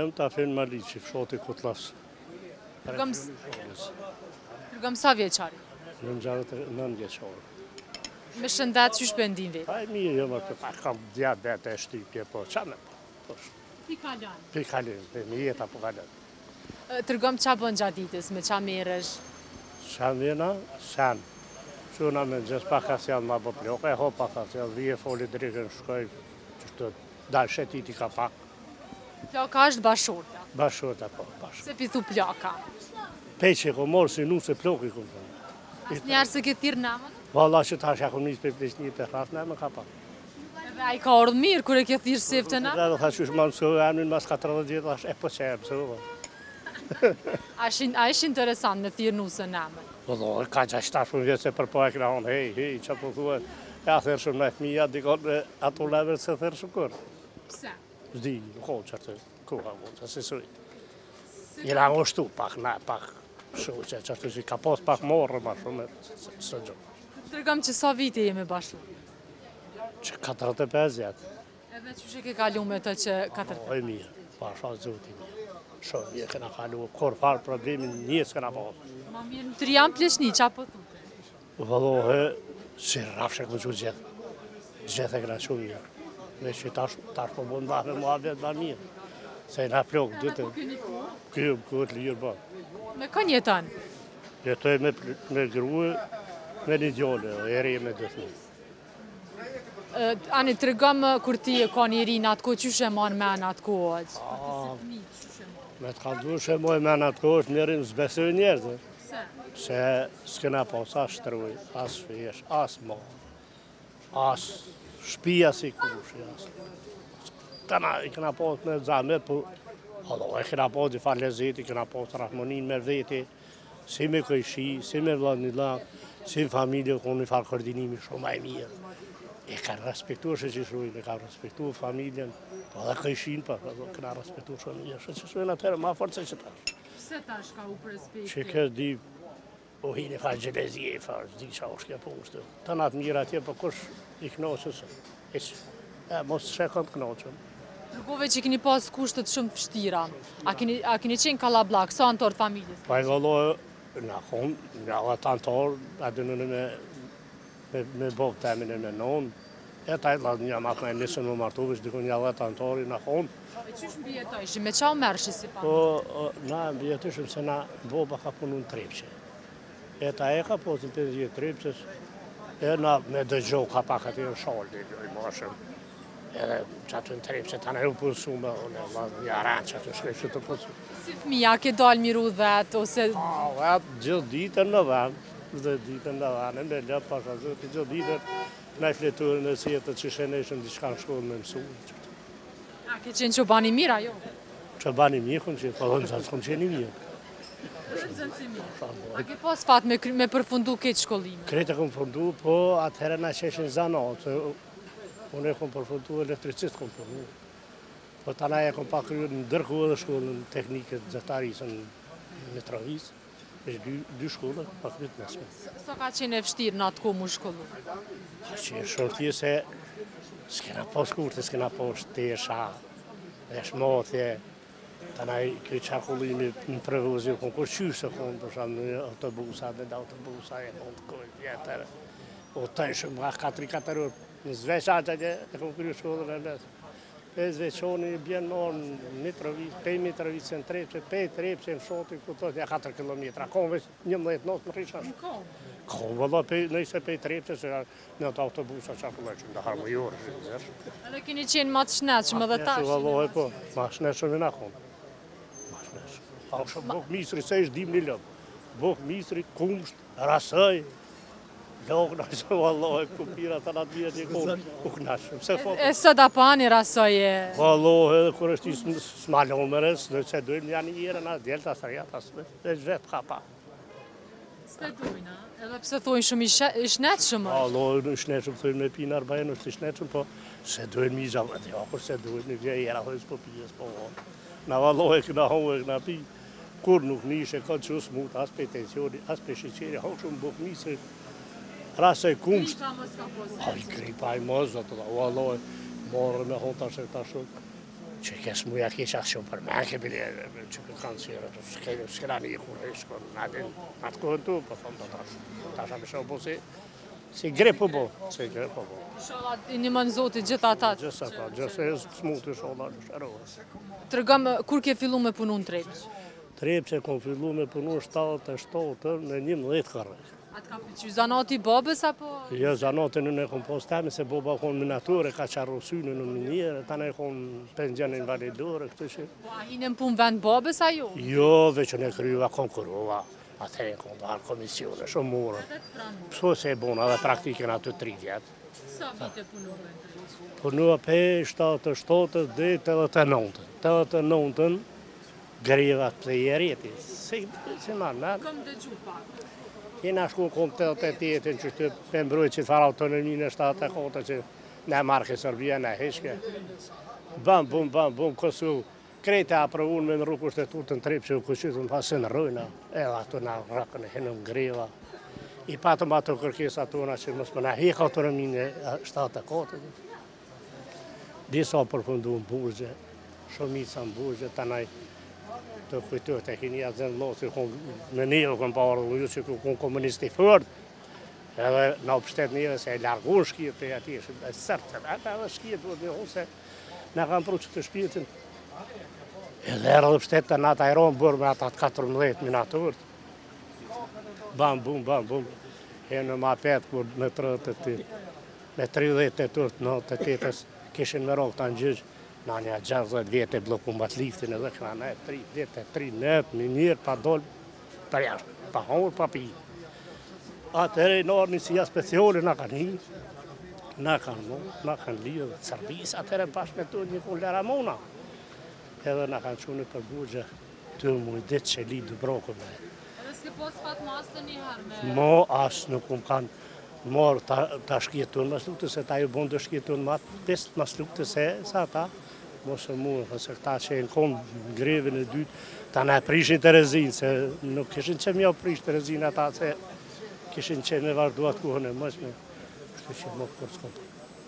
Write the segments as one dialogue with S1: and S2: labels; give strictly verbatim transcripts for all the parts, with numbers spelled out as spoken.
S1: Jam ta fin Maliqi, fshati Kutllafs.
S2: Tërgëm sa vjeçari?
S1: Në nëntë vjeçare.
S2: Me shëndet që shpendin vetë?
S1: Aj mirë, jo më të kam diabet e shtypje, po qa me po?
S2: Pi kalan?
S1: Pi kalin, dhe mi jeta po kalin.
S2: Tërgëm qa bën gjatë ditës, me qa merësh?
S1: Qa mena, sen. Quna me gjithë pak ka sjallë ma bë plok, e ho pak ka sjallë, vije foli drikën shkoj, që të dalë shetiti ka pak.
S2: Plaka është bashorta?
S1: Bashorta, po, bashorta.
S2: Se pithu plaka?
S1: Peqe ko morë si nu se ploki ku më.
S2: As njerë se këtë thirë namën?
S1: Valla që tash ja ku njës për plesh një për rrasë, ne me ka pak.
S2: Edhe a i ka ardhë mirë kër e këtë thirë sefte na?
S1: Dhe dhe tha që është ma mësohë, emnin mas katërdhjetë gjithë, thash, e po që e mësohë.
S2: A ishë interesant me thirë nusë namën?
S1: Valla, ka gjashtash për vjetë se për po e këna honë, hej, hej, që po thua, ja thërë shumë në fëmija, dikon ato lever se thërë shumë kërë.
S2: Pse?
S1: Zdi, ko që të kuha, që se sëri. Jena ngështu pak, na, pak, shumë që që të që ka pos pak morë ma shumë, së gjë.
S2: Tërgëm që sa vite jemi bashkë?
S1: Që katërdhjetë e pesë vjetë.
S2: Edhe që që ke kalu me të që katërdhjetë?
S1: O e mirë, pa shasë zotë i mirë. Shumë mirë këna kalu, kur farë problemin njës këna pasë.
S2: Ma mirë në të riam pleshni, qa po thute?
S1: Vëllohe, si rafshe këmë që gjithë. Gjithë e këna shumë mirë. Me që tash, tash po mund dhe me mua vetë ma mirë. Se na plokë, dytë. Kjo, këtë lirë ba.
S2: Me kënë jetan?
S1: Jetoj me, me gruë, me një djole, e re me dhe thmi.
S2: Ani, të rëgëm kur ti e ka një rinë atë kohë, që shë manë menë atë kohë?
S1: Me të kaldu shë moj menë atë kohë, është njerim zbesoj njerëzë.
S2: Se?
S1: Se s'kena pas as shtruj, as fesh, as ma, as shpia si kushi, as. Këna i këna pas me zamet, po, allo, e këna pas i falezeti, këna pas rahmonin me veti, si me këjshi, si me vlad një lak, si në familje, ku një farë koordinimi shumë e mirë. E ka respektu shë që shrujnë, e ka respektu familjen, po dhe këjshin, po këna respektu shumë mirë, shë që shrujnë atërë ma forë se që tash.
S2: Pse tash ka u për respektu?
S1: Që këtë di, o hi një farë gjelezije, i farë, di qa është kja punë shtë. Të natë mirë atje, po kush i knoqës, eqë, e mos shekon të knoqën.
S2: Tërgove që keni pas kushtet shumë fështira, a keni, a keni qenë kalablak, sa antarë familjes?
S1: Pa e gallohë, në konë, në atë antarë, atë në me, me, me bovë temin e me nonë, e taj të një matë me nisën më martuvish, dikun një atë antarë në konë.
S2: E qysh më bjetojshë, me qa u mërshë si pa?
S1: Po, na bjetëshëm se na boba ka punu në trepqe. E ta e ka posën të zhjetë trepqes, e na me dëgjoh ka pak atë në shalë, dhe gjoj mashëm. Edhe që atë në trepqe, ta në e u pësu me një aranë që atë shkrej që të pësu.
S2: Si fëmija, ke dalë miru vetë, ose...
S1: A, vetë, gjithë ditën në venë, dhe ditën në venë, me lëpë pasha zëti, gjithë ditën në i fleturën e si e të që sheneshëm diçka në shkollë me mësu.
S2: A, ke qenë që bani mira, jo?
S1: Që bani mirë, këmë qenë, po dhe në zënë s'kom qenë i mirë.
S2: A ke pas fat me, me përfundu këtë shkollime?
S1: Krete këmë fundu, po atëherë na qeshin zanat, unë e këmë përfundu elektricist këmë përfundu. Po tana e këmë pak kryrë në dërku edhe shkollën teknikët zëtarisën në Mitrovic, është dy, dy shkollë, pak krytë nësme.
S2: Sa ka qenë e vështirë në atë ku mu shkollu?
S1: Që e shortje se s'kena pas kurte, s'kena pas tesha, dhe shmotje, tana i këtë qakullimi në prevozio, këmë kur qyshë se këmë, për shumë në autobusa, dhe dhe autobusa e këmë të kojë vjetër, o të ishëm nga katëri katër orë, në zveqa që e këmë kërë shkollën e nësë. Pe zveqoni bjenë në Mitrovic, pej Mitrovic në Trepqe, pej Trepqe në Shoti, ku të tja katër kilometra, konë veç një mëdhjet nësë më rrishash. Konë, vëllo, nëjse pej Trepqe, se në të autobusa që akullë që në harmë jorë, zërë.
S2: Edhe keni qenë ma të shnetshme dhe tash?
S1: Vëllo, e po, ma shnetshme në konë. Ma shnetshme. Pa u shumë bukë misri, se ishtë dim një lëmë. Bukë misri, kumsht, rasëj, logë nashë, vëllo, e kupira të natë vjetë një konë, u knashëm.
S2: E së da pani rasoje?
S1: Vëllo, edhe kur është isë smalomërës, në që dojmë janë një jere në djelë të asërjat, asme, dhe vetë ka pa.
S2: S'pe dojnë, edhe pëse thojnë shumë i shnetshëm?
S1: Vëllo, në shnetshëm, thojnë me pinë arbajnë, është i shnetshëm, po se dojnë mi gjallë, dhe akur se dojnë, në vje jera hojës po pijes, po vonë. Në vëllo e këna hohë e këna pi, kur nuk nishe, ka që smut, as pe tensioni, as pe shiqeri, hohë shumë buk misri, rase kumsht.
S2: Gripa mos ka posë?
S1: Aj, gripa i mos, atë da, vëllo e morë me honta që ta shumë. që ke smuja keqa shumë për me ke bile, që ke kanë sirë, s'kena një kur e shkon, në adin, në atë kohën tu, po thonë do tash, tash a me shumë po si, si gre po bo, si gre po bo.
S2: Inshallah i nimën Zoti gjithë ata.
S1: Gjithë ata, gjithë e smutë, inshallah, në shërohës.
S2: Tregom kur ke fillu me punu në Trepç?
S1: Trepç e kom fillu me punu shtatë e shtatë në njëmbëdhjetë karre.
S2: Atë ka pëlqy zanati babës apo?
S1: Jo, zanatin në e kom pas teme, se boba kon minatore, ka qarru synë në minjerë, ta ne kon penzion invalidore, këtë që...
S2: Po a hine në punë vend babës a jo?
S1: Jo, veç në kryva, konkurova, atë e kon darë komisione, shumë murë. Pso se e bona dhe praktikën atë tri vjetë.
S2: Sa vite punove në Trepç?
S1: Punua pe shtatë e shtatë dhe tetëdhjetë e nëntën. tetëdhjetë e nëntën, grevat plejereti. Se, se marë, na...
S2: Kom dëgju pak.
S1: Jena shku kom tetëdhjetë e tetën që të me mbrojt që fara autonominë e shtatë e kota që ne marke Serbia, ne heshke. Bam, bum, bam, bum, kësu krejte aprovun me në rrugë shtetur të në Trepç që u këqytën pasë në rojna, edhe ato na rakën e henëm greva. I patëm ato kërkesa tona që mos më na hek autonominë e shtatë e kota. Disa përfundu në burgje, shumica në burgje, tanaj të kujtët e kini atë zënë losë, me njëve këmë parë dhe ju që këmë komunisti fërët, edhe në opështet njëve se e largun shkjet për ati, e sërtë, ata edhe shkjet duhet një hose, në kam pru që të shpjetin. Edhe erë dhe pështet të natë ajronë bërë me atat katërmbëdhjetë minaturët. Bam, bum, bam, bum. E në ma petë, kur me tridhjetë e tërtë, në të tetës, kishin me rogë të në gjyqë, në një gjashtëdhjetë vjetë e bloku mbat liftin edhe këna në e tri vjetë e tri nëtë, një njërë pa dollë për jashtë, pa hongur, pa pi. Atëre në orë një sija speciale në kanë hi, në kanë mu, në kanë lidhë dhe Serbis, atëre bashkë me të një kun lera mona. Edhe në kanë qunë për burgje të mu i ditë që li Dubrovko me.
S2: Edhe s'ke pos fat mas të një herë me...
S1: Mo asë nuk më kanë morë ta shkjetun mas lukte se ta ju bon të shkjetun ma pest mas lukte se sa ta mos e mu, se këta që e në konë grevin e dytë, ta ne prishin të rezinë, se nuk kishin që mja prish të rezinë ata, se kishin që me vazhdu atë kuhën e mësme, kështu që më kërë s'kontë.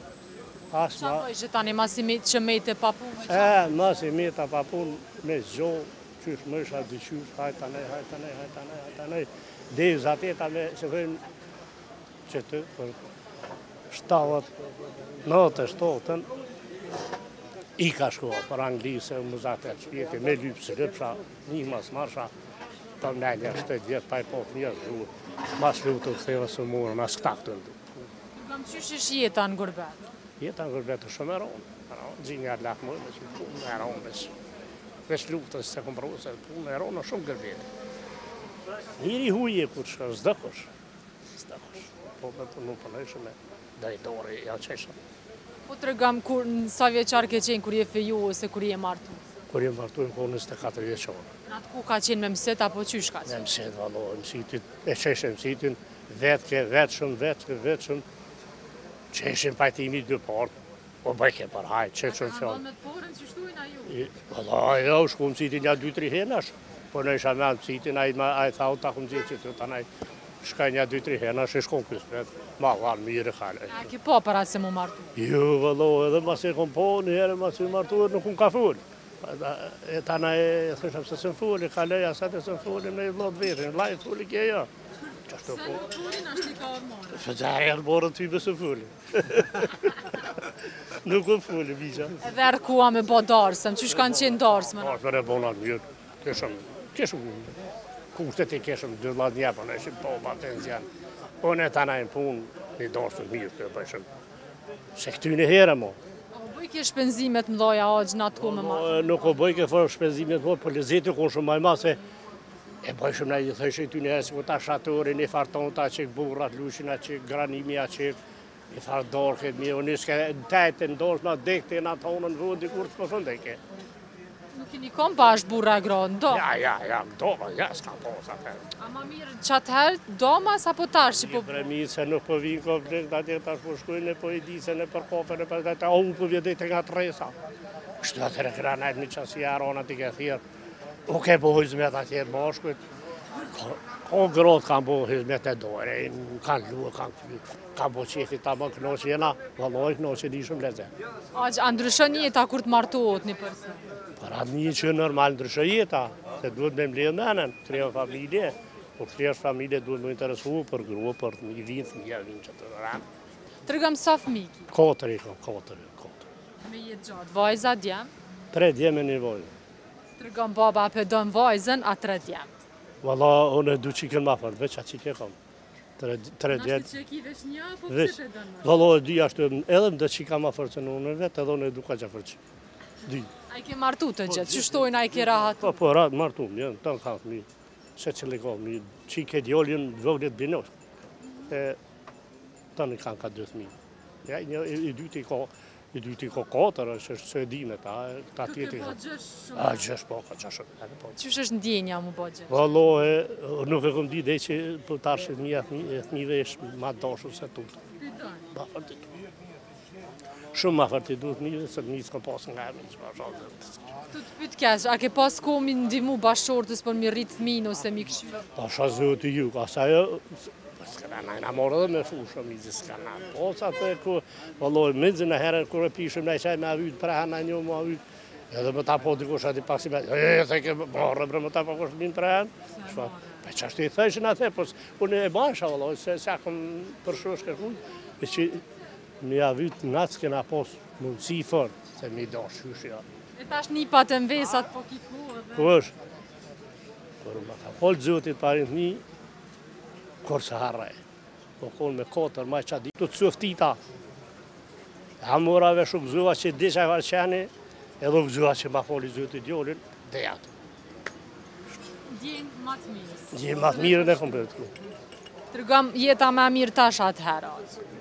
S2: Qa pojë që tani masi që mejtë e papunë?
S1: E, masi mejtë e papunë, me zgjohë, qysh mësha, dyqysh, hajta nej, hajta nej, hajta nej, hajta nej, dhe zateta me, se vëjmë që të, për shtatë, nëtë e shtatën, i ka shkoa për Anglisë, më zatë e qpjeti, me lypë së lypësha, një mas marsha, për në një shtetë vjetë, pa i pot një zhurë, mas lutë të këtheva së murë, mas këta këtë ndu.
S2: Kam qysh ish jeta në Gurbet?
S1: Jeta në Gurbet të shumë e ronë, gjinja lakë më, me që punë e ronë, veç luftës se këmë provë, se punë e ronë në shumë Gurbet. Njëri huje kur shka, zdëkush, zdëkush, po me punu përnëshë me drejtore, ja qeshëm.
S2: Po të regam në sa vjeqar ke qenë kur je feju ose kur je martu?
S1: Kur je martu në kohë njëzet e katër vjeqarë.
S2: Në atë ku ka qenë me mëset apo qysh ka qenë?
S1: Me mëset, valo, mësitin, e qeshëm mësitin, vetëke, vetëshëm, vetëke, vetëshëm, qeshëm pajtimi dë partë, o bëjke për hajtë, qeshëm fjallë.
S2: A me të porën që shtuin a ju?
S1: Valo, jo, shku mësitin ja dy tri henash, po në isha me mësitin, a i thau ta ku mësit që të tanaj, shka një dy tri henash, e shkon kësmet, ma vanë mirë kale.
S2: A ki po para se mu martu?
S1: Jo, valo, edhe mas e kom po, një herë mas e martu, nuk unë ka full. E tana e thëshëm se së më fulli, ka leja sa të së më fulli me i vlot vetën, la i fulli kje jo.
S2: Se në fullin ashtë i ka ormonë?
S1: Fë gjarë e ormonë ty me së fulli. Nuk unë fulli, bija.
S2: Edhe erkua me bo darsëm, qysh kanë qenë darsëm?
S1: Darsëm e bonat mjët, keshëm, keshëm, kushtet i keshëm dy lat njepën, e shim po patenzian. Unë e tana e në punë, një darsëm mirë të bëjshëm. Se këty në herë, mo.
S2: Bëjke shpenzimet mdoja aqë në atë ku me marë?
S1: Nuk o bëjke fërë shpenzimet më, për lezeti ku shumë maj ma se e bëjshëm në i thëshë i ty një hesë, ku ta shatëri, një farton ta që burrat, lushin, që granimi, që një farë dorë këtë mjë, unë iske në tajtë në dorë, në dekte, në tonën vëndi, kur të përshën dhe ke.
S2: Nuk i një kom pa është burra e gronë, do?
S1: Ja, ja, ja, do, ja, s'ka posa të.
S2: A ma mirë qatë herë, do mas apo tash që po...
S1: Një bremi se nuk po vinë ko vlek, da të tash po shkujnë, po i di se në për kofe, në për të unë po vjedet nga të resa. Kështu atër e kranajt një qasi aronat i ke thirë. U ke po hojzmet atjer bashkët, Ka gratë kanë bo hizmet e dore, kanë luë, kanë fly, kanë bo qefi ta më knoqë jena, valloj knoqë di shumë lezet.
S2: Aq, a ndryshon jeta kur të martohet një person?
S1: Për atë një që normal ndryshë jeta, se duhet me mbledh menen, kreo familje, kur kresh familje duhet me interesu për grua, për një vinë, fëmija vinë që të rranë.
S2: Tregëm sa fëmijë ki?
S1: Katër i kom, katër, katër.
S2: Me jetë gjatë, vajza, djem?
S1: Tre djeme një vojnë.
S2: Tregëm baba për dëm vajzën, a tre djem?
S1: Valla, unë e du qikën ma fërë, veç atë qike kom. Tre, tre djemë.
S2: Nashtë që ki veç një, po
S1: Veç,
S2: pëse të dënë më?
S1: valla, e di ashtu, edhe më dhe qika ma fërë që në unë vetë, edhe unë e du ka që fërë që. Di.
S2: A i ke martu të gjithë, që shtojnë a i ke rahat?
S1: Po, po, ratë martu, një, të në kanë fëmi, se që le ka fëmi, qike djollin voglet binos. E, të në kanë ka dë fëmi. Ja, një, i, i dyti ka, i dyti ka katër, është se e dine ta, ta tjeti.
S2: po gjësh shumë.
S1: A, gjësh po, ka gjësh edhe po.
S2: Qysh është ndjenja mu po gjësh?
S1: Vallohe, nuk e kom di dhe që për tash e fëmija fëmive është ma dashur se tutë.
S2: Ti dënë?
S1: Ma fërti. Shumë ma fërti duhet fëmive, se fëmijë s'ka pasë nga e që ma shumë.
S2: Tu të pytë kesh, a ke pas ko mi ndimu bashortës për mi rritë fëmijën ose mi këshyrë?
S1: Ta shë zëtë ju, asa jo, s'kana najna morë edhe me fushë, mizë s'kana. Po, sa të ku, vallohe, mizë në herën, kur e pishëm në qaj me avyt, prehën në një më avyt, edhe më ta po dikush ati pak si me, e, se ke morë, bre, më ta po kush minë prehën. Pe që ashtu i thëshin atë, po, unë e basha, vallohe, se se akëm përshosh kërkuj, e që mi avyt nga s'kena pos mundësi fort, se mi do shush, ja.
S2: E tash një patë mbesat, po kiku edhe...
S1: Ku është? Kur më ka folë zotit parin të një, kur se harrej. Po konë me katër, maj qa di. Të të suftita. A morave shumë gëzua që disha e varqeni, edhe gëzua që ma foli zotit djollin, dhe jatë.
S2: Djenë matë mirës.
S1: Djenë matë mirën e kom për të ku.
S2: Tërgëm jeta me mirë tash atëhera.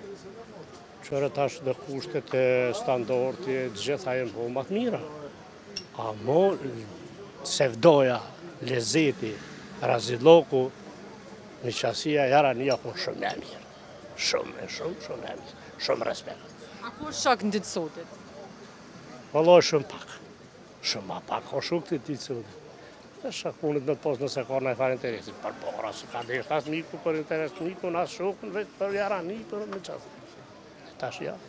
S1: Qërë tash dhe kushtet e standarti, gjitha jenë po matë mira. A mo, sevdoja, lezeti, razidloku, në qasia jara një akun shumë e mirë. Shumë e shumë, shumë e mirë. Shumë respekt.
S2: A ku është shok në ditë sotit?
S1: Valla shumë pak. Shumë ma pak, o shuk të ditë sotit. Dhe shakunit në të posë nëse ka në e farë interesit. Për bora, se ka dhe shtas miku për interes miku, në asë shukën, veç për jara një për në qasë. Tash ja.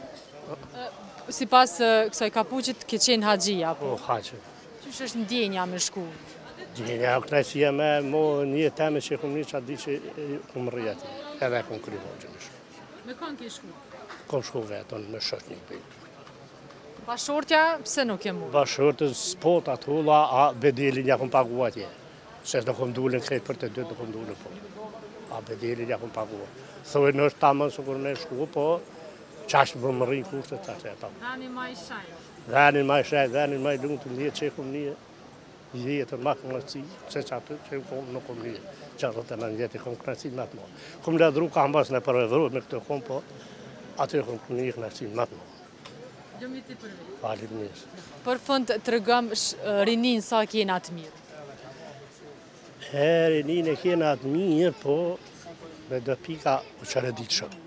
S2: Si pas kësaj kapuqit, ke qenë haqia, po?
S1: Po, haqë.
S2: Qysh është ndjenja me shku?
S1: Djenja o knajësia me, mo një teme që këmë një qatë di që këmë rrjeti. Edhe këmë kry hoqë me shku.
S2: Me kanë ke shku?
S1: Këmë shku vetën me shët një për.
S2: Bashortja, pse nuk e mu?
S1: Bashortës spot atë hula, a bedelin ja këmë pagua atje. Se në këmë dullin krejt për të dytë, në këmë dullin po. A bedelin ja këmë pagua. Thoj në është tamën së kërë në shku, po qashtë më më rrinë kushtet të atë e tamë.
S2: Dhani ma i shajnë.
S1: Dhanin ma i shajnë, dhanin ma i lunë të një që e këmë një. Jetën ma kënëci, se që atë që këmë nuk këmë një. Qarë të në njëti këmë kënëci më të më. Këmë ledru ka mbas në përvedru me këtë këmë, po atë këmë një kënëci më të më.
S2: Gjëmi ti për vetë.
S1: Falim njësë.
S2: Për fund të rëgëm rinin sa kjena të mirë.
S1: E rinin e kjena të mirë, po me dhe pika u qërë ditë shumë.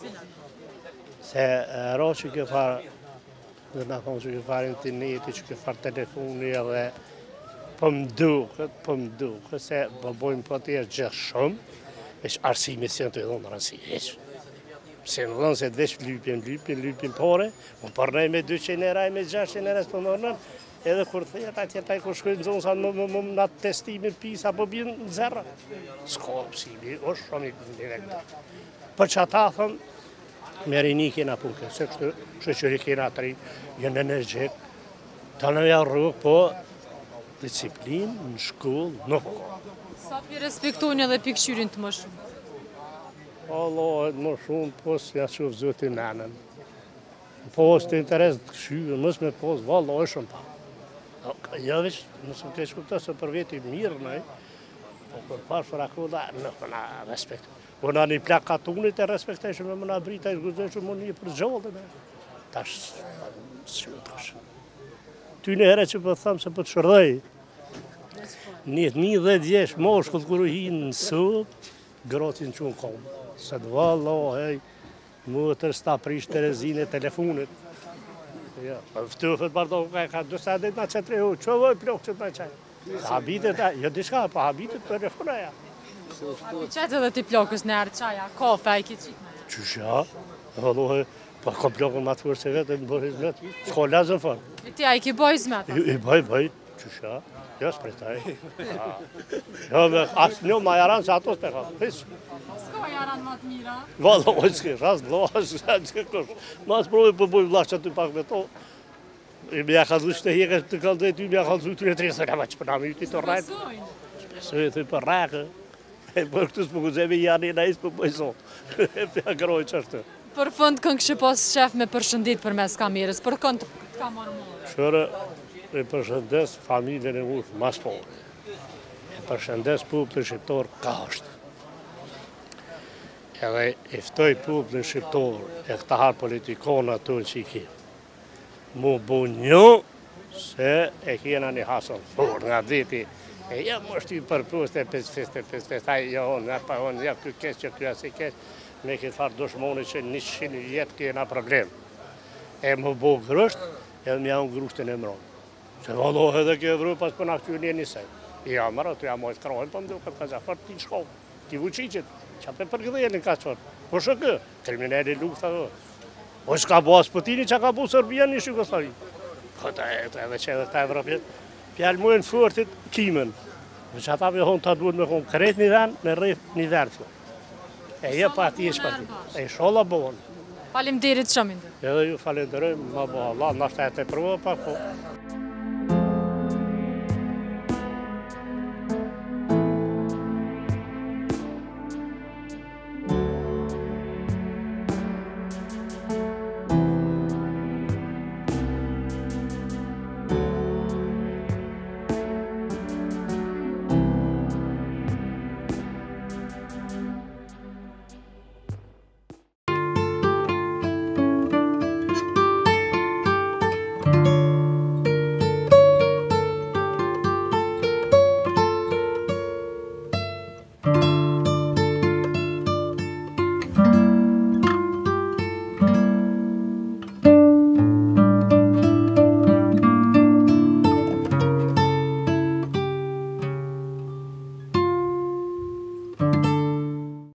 S1: Se ro që ke farë, dhe nga thonë që ke farë interneti, që ke farë telefoni edhe po më duket, po më duket, se po bojmë po të jeshtë gjithë shumë, veç arsimi si në të edhonë rënsi, veç. Se në dhënë se të veç lypjen, lypjen, lypjen pore, më përnej me dyqin e raj, me gjashtin e res për mërnën, edhe kur thejët atje taj kur shkojnë zonë sa më më në atë testimin pisa, po bjën në zerra. S'ka pësimi, është shumë i direkt. Për që ata thëmë, me rini kena punke, se kështë shëqëri kena të ri, jënë energjik, të në ja rrugë, po disciplin, në shkullë, nuk ka.
S2: Sa pi respektojnë edhe pikëshyrin të më shumë?
S1: Allah, më shumë, po s'ja qëfë zëti nënën. Po s'të interes të këshyën, mësë me posë, valla, është shumë pa. Ja veç, nësë më kesh kuptë, se për veti mirë, nëj, po për parë për ako da, nuk më na respektojnë. Po në një plak katunit e respektojnë, me më na brita i shguzojnë që më një për gjallë, me. Tash, s'ju tash. Ty në herë që po thëmë se po të shërdoj, një një dhe djesh moshkull kërë hinë në sëp, gratin që në komë. Se të valla, hej, mu të rësta prish Terezine telefonit. Ja, ftëfët bardo ka ka dësa dhe nga qëtëre hu, që voj plok që të me qaj. Habitet, jo diçka, pa habitet telefona ja.
S2: I qetë edhe ti plokës në erë qaja, kafe, a i ki qitë me?
S1: Qysha, vëllohi, pa kom plakën ma të fërë se vetë, më bërë hizmet, s'ko lezën fërë.
S2: E ti a i ki boj hizmet?
S1: I bëj, bëj, qysha, jo s'pritaj. Jo, me asë një ma jaran se ato s'pe ka, hiç.
S2: S'ka jaran ma të mira?
S1: Vëllohi, s'ke, ras, vëllohi, s'ke kush. Ma s'provi për bëj vlak që ty pak me to. I me ja ka dhu që të heke të kaldej ty, me ja ka dhu të një tre, se ka ma që përna me jyti të rajtë. Besoj, të për rajtë. E për këtu s'po guzemi janë i na isë për bëjson. E për agroj që është.
S2: Për fund kënë kështë pas shef me përshëndit për mes kamerës, për kënë të ka marë morë.
S1: Shërë, e përshëndes familjen e ushë, mas po. E përshëndes popullin shqiptar ka është. Edhe iftoj popullin shqiptar e këta harë politikona të që i ki. Mu bu një se e kjena një hasën furë nga diti. E ja më është i përpust e pes fest e pes fest, haj, ja unë, ja pa unë, ja kjo kes, që kjo asi kes, me këtë farë dushmoni që një qinë jetë kena problem. E më bo grësht, edhe mja unë grushtën e mronë. Se valloh edhe kjo Evropas për në këtyrë një njësej. Ja mërë, të ja mojtë krojnë, për më duke ka zafër ti shkohë, ti vuqicit, që apë përgëdhejnë ka qërë. Po shë kë, kriminali lufta dhe. O s'ka bo Sputini që ka bu Serbia një Shqikoslavi. Po të edhe që edhe ta Evropjet. Pjallë mujën fërtit kimen. Që ata me honë ta duhet me honë kret një dhenë, me rreth një dherë. E je pa ti e shpati. E shola bohën.
S2: Falim derit shumë.
S1: Edhe ju falenderojmë, ma bo Allah, nështë e të përvë pak po.